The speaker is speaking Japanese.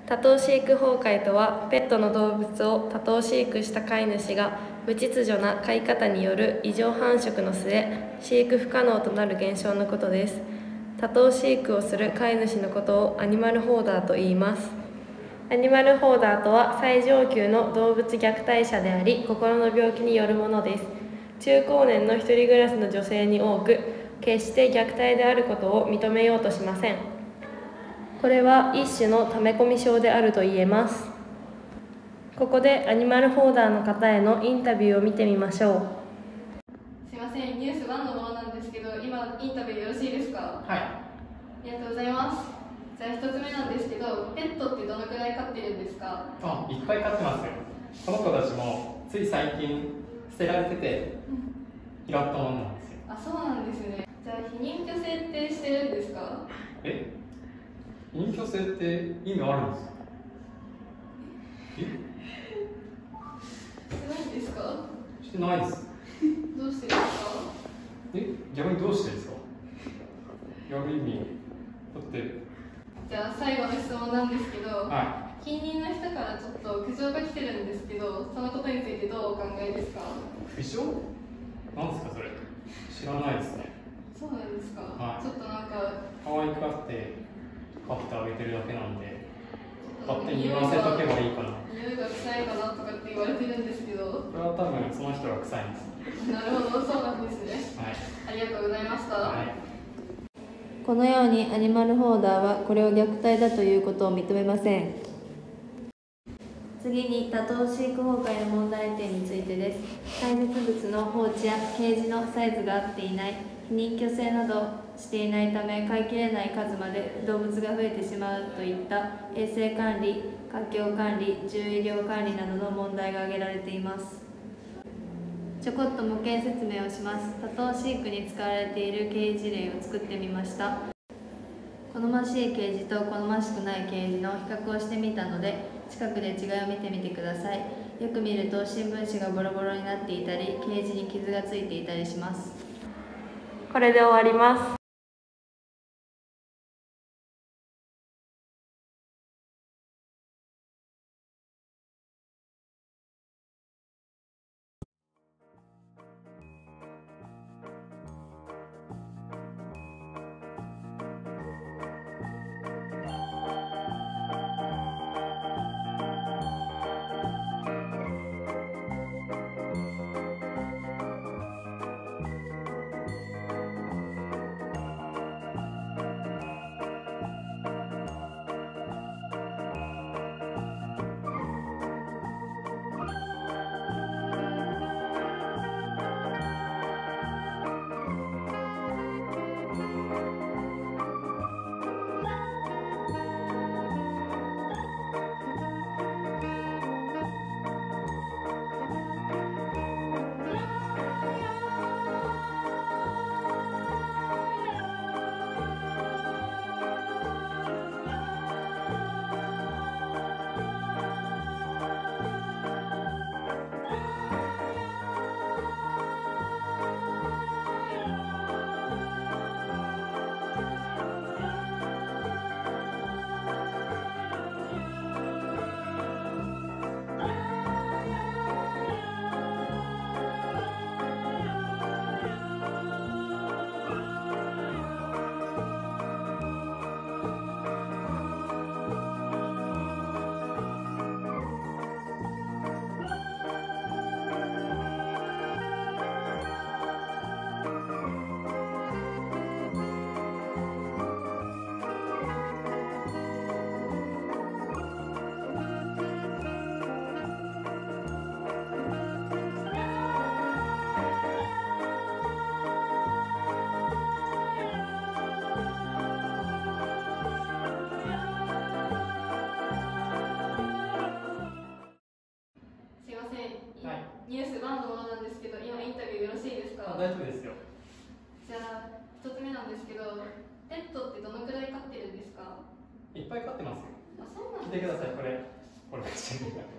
多頭飼育崩壊とは、ペットの動物を多頭飼育した飼い主が無秩序な飼い方による異常繁殖の末、飼育不可能となる現象のことです。多頭飼育をする飼い主のことをアニマルホーダーと言います。アニマルホーダーとは最上級の動物虐待者であり、心の病気によるものです。中高年の一人暮らしの女性に多く、決して虐待であることを認めようとしません。これは一種の溜め込み症であると言えます。ここでアニマルホーダーの方へのインタビューを見てみましょう。 すいません、ニュース1のものなんですけど、今インタビューよろしいですか？ はい。 ありがとうございます。じゃあ1つ目なんですけど、ペットってどのくらい飼ってるんですか？ いっぱい飼ってますよ。この子たちもつい最近捨てられてて拾ったものなんですよ。 あ、そうなんですね。じゃあ非認許制ってしてるんですか？ 認許制って意味あるんですか？ してないんですか？ してないです。 どうしてですか？ 逆にどうしてですか？やる意味だって。 じゃあ最後の質問なんですけど、 は近隣の人からちょっと苦情が来てるんですけど、そのことについてどうお考えですか？ 苦情？なんですかそれ？知らないですね。 そうなんですか？ はい。 ちょっとなんか可愛くあって飼ってあげてるだけなんで、勝手に言わせとけばいいかな。 匂いが臭いかなとかって言われてるんですけど、 これは多分その人が臭いんです。 なるほど、そうなんですね。 はい。 ありがとうございました。 はい。 このようにアニマルホーダーはこれを虐待だということを認めません。次に多頭飼育崩壊の問題点についてです。排泄物の放置やケージのサイズが合っていない、非認許制などしていないため飼いきれない数まで動物が増えてしまうといった衛生管理、環境管理、獣医療管理などの問題が挙げられています。ちょこっと模型説明をします。多頭飼育に使われているケージ例を作ってみました。好ましいケージと好ましくないケージの比較をしてみたので、近くで違いを見てみてください。よく見ると新聞紙がボロボロになっていたり、ケージに傷がついていたりします。これで終わります。 ニュース1のものなんですけど、今インタビューよろしいですか？ 大丈夫ですよ。 じゃあ1つ目なんですけど、ペットってどのくらい飼ってるんですか？ いっぱい飼ってますよ。 あ、そうなん聞いですか。 てください、これ。